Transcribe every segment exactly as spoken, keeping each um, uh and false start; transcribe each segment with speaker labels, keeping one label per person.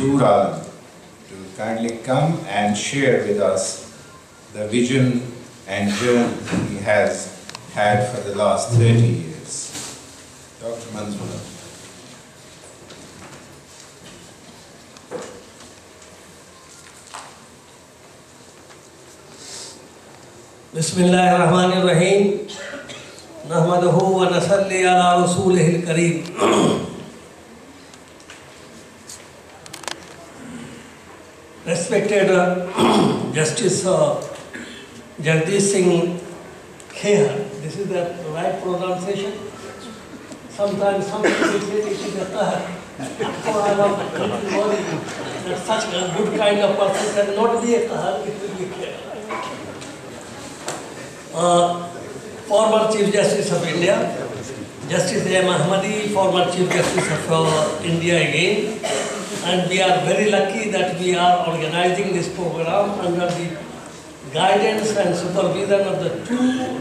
Speaker 1: Manzoor Alam to kindly come and share with us the vision and journey he has had for the last thirty years. Doctor Manzoor.
Speaker 2: Bismillahirrahmanirrahim. Nahmaduhu wa nasalli ala rasulihil kareem. Respected uh, Justice uh, Jagdish Singh Khehar, this is the right pronunciation. Sometimes some people say it is a Khehar. So I was worried that such a good kind of person cannot be a Khehar, it will be Khehar. Uh, former Chief Justice of India, Justice A. Mahmadi, former Chief Justice of uh, India again, and we are very lucky that we are organizing this program under the guidance and supervision of the two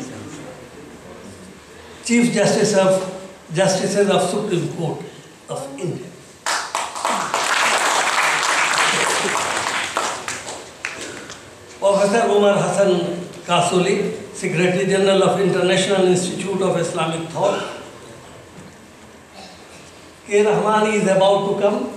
Speaker 2: Chief Justice of Justices of Supreme Court of India. Professor Umar Hassan Kasuli, Secretary General of International Institute of Islamic Thought. K. Rahmani is about to come.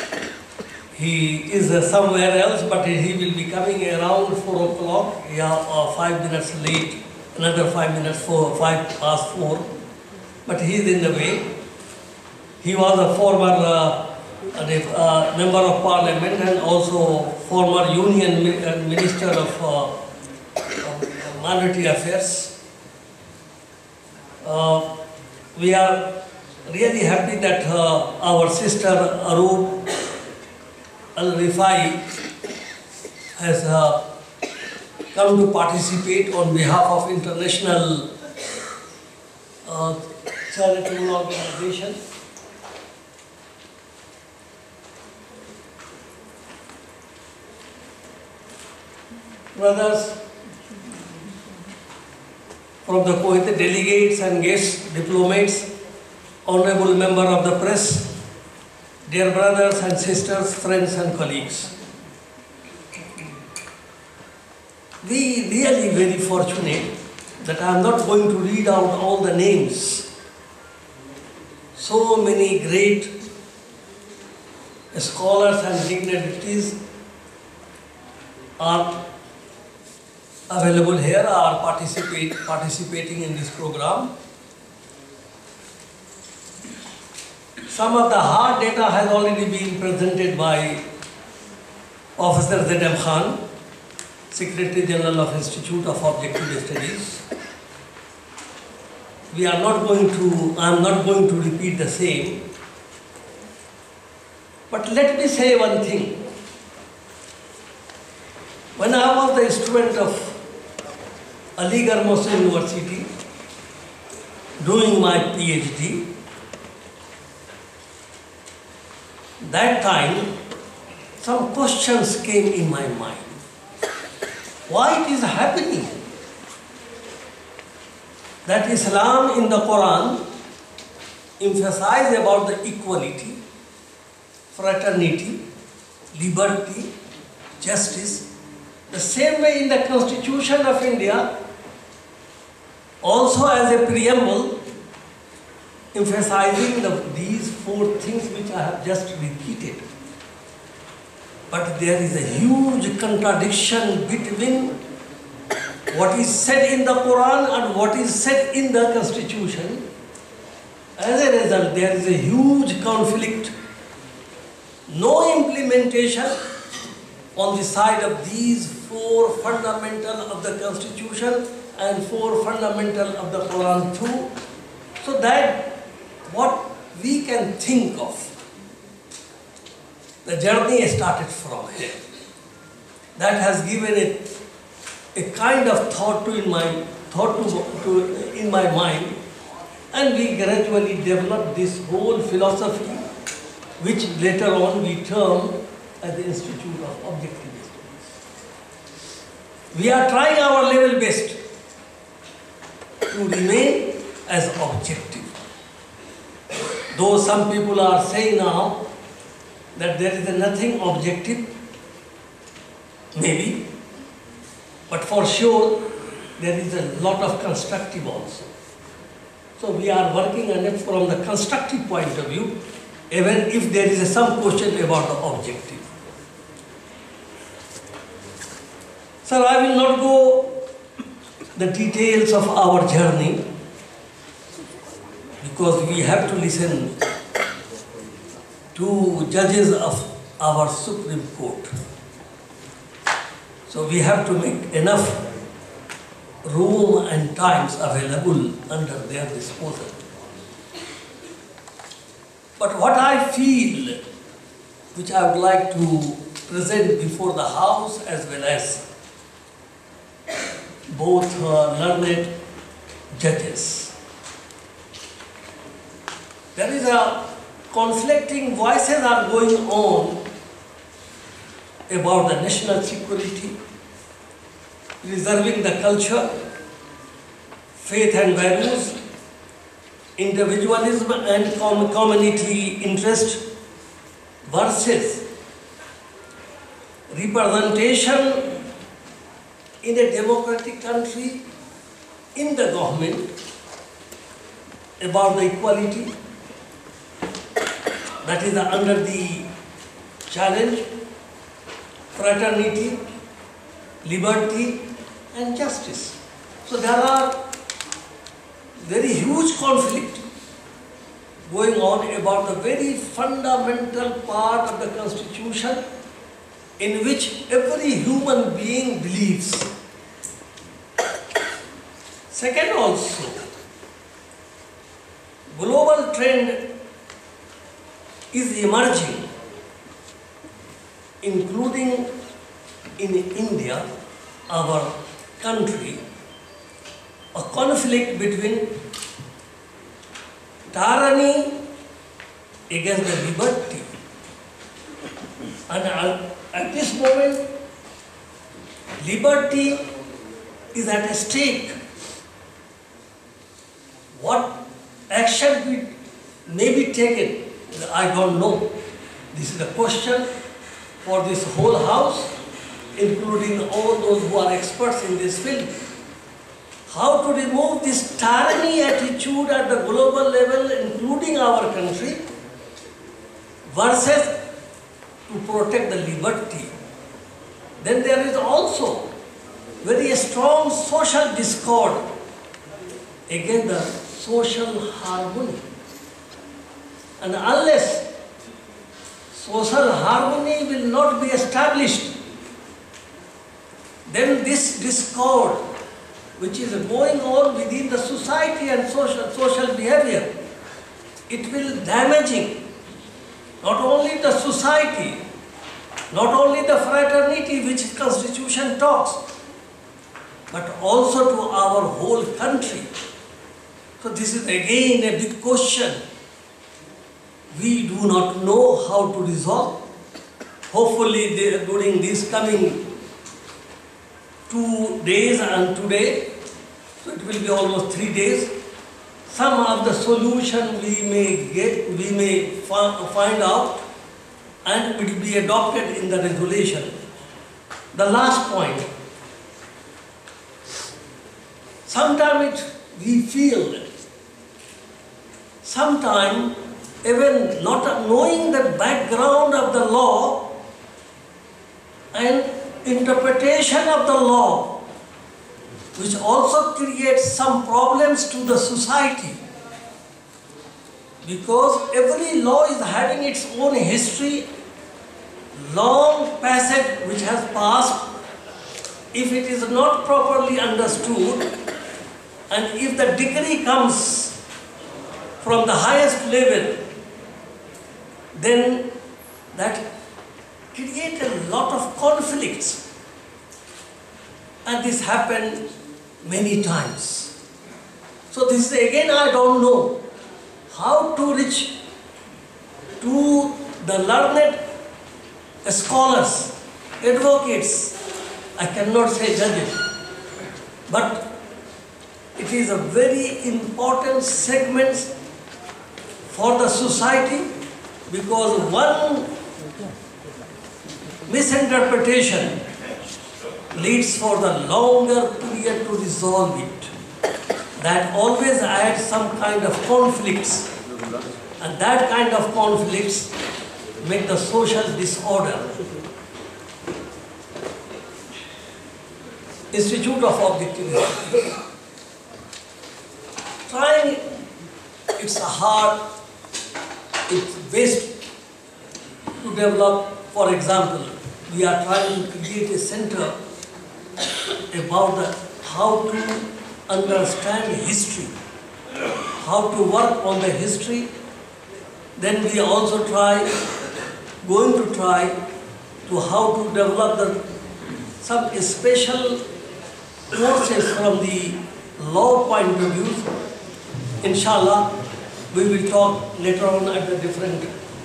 Speaker 2: He is uh, somewhere else, but he will be coming around four o'clock. Yeah, uh, five minutes late, another five minutes, four, five past four. But he is in the way. He was a former uh, uh, member of parliament and also former union minister of uh, Minority Affairs. Uh, we are really happy that uh, our sister Aroop Al-Rifai has uh, come to participate on behalf of international uh, charitable organization. Brothers from the Kuwait, delegates and guests, diplomats, honorable member of the press, dear brothers and sisters, friends and colleagues. We really very fortunate that I am not going to read out all the names. So many great scholars and dignitaries are available here, are participate, participating in this program. Some of the hard data has already been presented by Professor Z M Khan, Secretary General of Institute of Objective Studies. We are not going to, I am not going to repeat the same. But let me say one thing. When I was the student of Aligarh Muslim University, doing my PhD, that time some questions came in my mind. Why it is happening that Islam in the Quran emphasizes about the equality, fraternity, liberty, justice, the same way in the Constitution of India, also as a preamble, emphasizing the, these four things which I have just repeated. But there is a huge contradiction between what is said in the Quran and what is said in the Constitution. As a result, there is a huge conflict. No implementation on the side of these four fundamental of the Constitution and four fundamental of the Quran too. So that what we can think of, the journey started from here. That has given it a kind of thought to in my thought to, to in my mind, and we gradually developed this whole philosophy, which later on we term as the Institute of Objective Studies. We are trying our level best to remain as objective. Though some people are saying now that there is nothing objective, maybe, but for sure there is a lot of constructive also. So we are working on it from the constructive point of view, even if there is some question about the objective. Sir, I will not go the details of our journey because we have to listen to judges of our Supreme Court. So we have to make enough room and times available under their disposal. But what I feel, which I would like to present before the House as well as both uh, learned judges. There is a conflicting voices are going on about the national security, preserving the culture, faith and values, individualism and com community interest versus representation in a democratic country, in the government, about the equality that is under the challenge, fraternity, liberty and justice. So there are very huge conflict going on about the very fundamental part of the Constitution in which every human being believes. Second also, global trend is emerging, including in India, our country, a conflict between tyranny against the liberty. And at this moment, liberty is at stake. What action we may be taken, I don't know. This is a question for this whole House, including all those who are experts in this field. How to remove this tyranny attitude at the global level, including our country, versus to protect the liberty. Then there is also very strong social discord against the social harmony. And unless social harmony will not be established, then this discord, which is going on within the society and social, social behavior, it will damaging not only the society, not only the fraternity which Constitution talks, but also to our whole country. So this is again a big question. We do not know how to resolve. Hopefully they, during these coming two days and today, so it will be almost three days, some of the solution we may get, we may find out and it will be adopted in the resolution. The last point, sometimes we feel, sometimes even not knowing the background of the law and interpretation of the law, which also creates some problems to the society, because every law is having its own history, long passage which has passed. If it is not properly understood, and if the decree comes from the highest level, then that creates a lot of conflicts. And this happened many times. So this is again, I don't know how to reach to the learned scholars, advocates, I cannot say judges, but it is a very important segment for the society, because one misinterpretation leads for the longer period to resolve it. That always adds some kind of conflicts, and that kind of conflicts make the social disorder. Institute of Objectivity. Trying, it's a hard, it's best to develop. For example, we are trying to create a center about the, how to understand history, how to work on the history. Then we also try, going to try to how to develop the, some special courses from the law point of view. Inshallah, we will talk later on at a different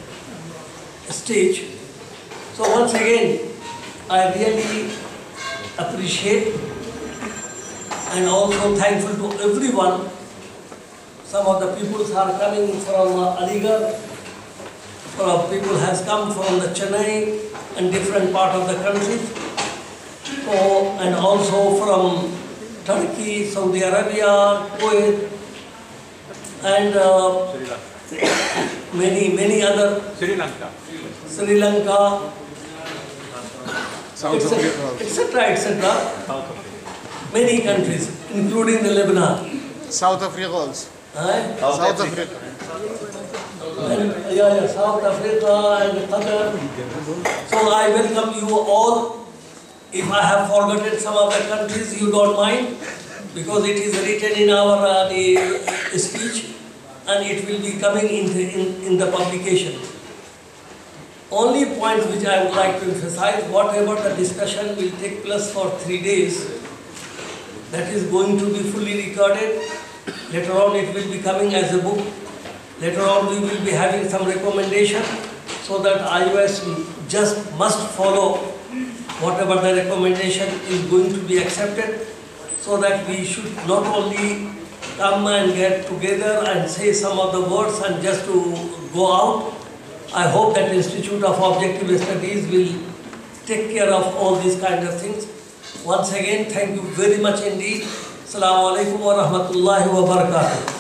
Speaker 2: stage. So once again, I really appreciate and also thankful to everyone. Some of the people are coming from uh, Aligarh, from people has come from the Chennai and different part of the country. So, and also from Turkey, Saudi Arabia, Kuwait, and uh, many, many other,
Speaker 3: Sri Lanka,
Speaker 2: Sri Lanka,
Speaker 3: South
Speaker 2: et cetera,
Speaker 3: Africa,
Speaker 2: et cetera, et cetera.
Speaker 3: South Africa,
Speaker 2: Many countries, including the Lebanon.
Speaker 4: South Africa also.
Speaker 2: Right?
Speaker 4: South Africa.
Speaker 2: And, yeah, yeah, South Africa and Qatar. So I welcome you all. If I have forgotten some of the countries, you don't mind, because it is written in our uh, the speech, and it will be coming in the, in, in the publication. Only point which I would like to emphasize, whatever the discussion will take place for three days, that is going to be fully recorded. Later on it will be coming as a book. Later on we will be having some recommendation, so that I O S just must follow whatever the recommendation is going to be accepted, so that we should not only come and get together and say some of the words and just to go out. I hope that Institute of Objective Studies will take care of all these kind of things. Once again, thank you very much indeed. Assalamu alaikum wa rahmatullahi wa barakatuh.